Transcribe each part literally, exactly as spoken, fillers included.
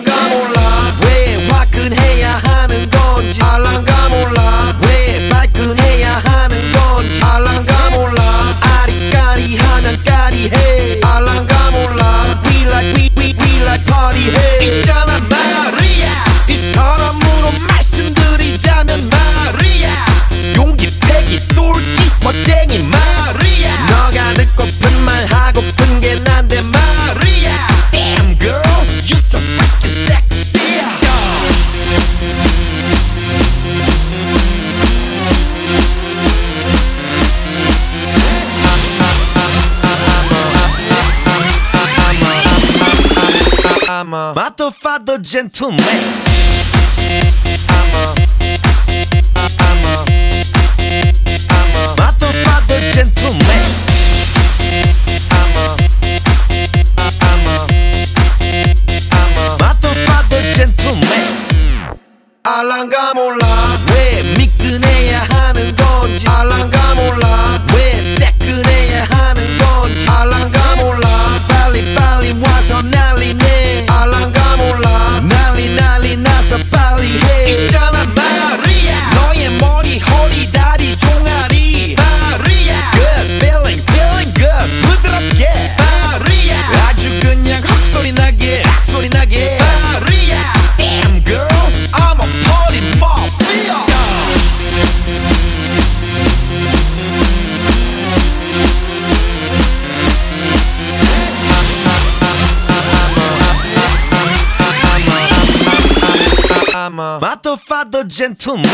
알란가 몰라 왜 화끈해야 하는 건지 알란가 몰라 왜 발끈해야 하는 건지 알란가 몰라 아리까리하면 까리해 알란가 몰라 We like we we we like party 해 있잖아 마리아 이 사람으로 말씀드리자면 마리아 용기 패기 똘끼 멋쟁이 마리아 너가 듣고픈 말 하고픈 게 난데 마리아 Damn girl you so freaking sexy I'm a motherfucker gentleman I'm a I'm a I'm a motherfucker gentleman I'm a I'm a I'm a motherfucker gentleman 알란가 몰라 왜 미끈해야 하는 건지 알란가 몰라 왜 새끈해야 하는 건지 알란가 몰라 빨리 빨리 와서 난리내 알란가 몰라 난리 난리 나서 빨리 해 있잖아 마리아 너의 머리 허리 다리 종아리 마리아 Good feeling feeling good 부드럽게 마리아 아주 그냥 헉소리 나게 헉소리 나게 마리아 Damn girl I'm a party mafia I'm a motherfucker gentleman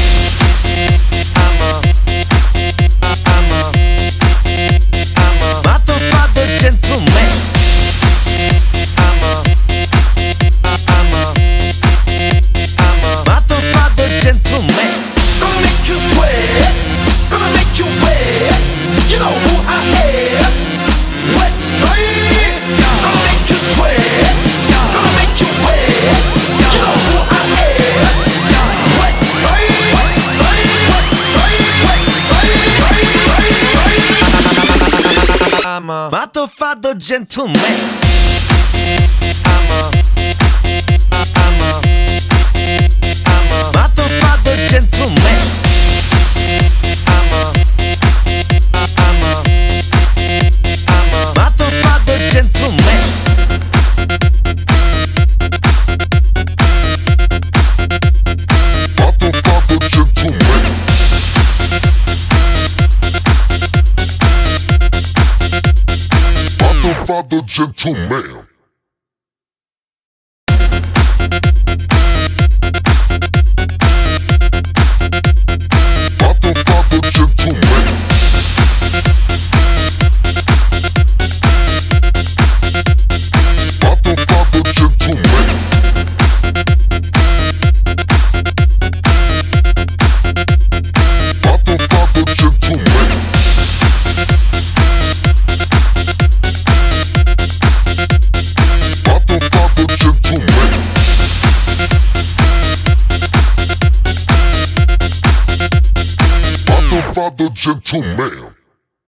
I'm a I'm a I'm a motherfucker gentleman I'm a I'm a I'm a motherfucker gentleman Gonna make you sweat Gonna make you wet You know who I am Let's say Gonna make you sweat Gonna make you wet You know who I am Let's say Let's say Let's say Let's say I'm a motherfucker gentleman I'm a I'm a I'm a motherfucker gentleman I'm a I'm a I'm a motherfucker gentleman Motherfucker gentleman Motherfucker gentleman Motherfucker gentleman Motherfucker gentleman Motherfucker gentleman Motherfucker gentleman Motherfucker gentleman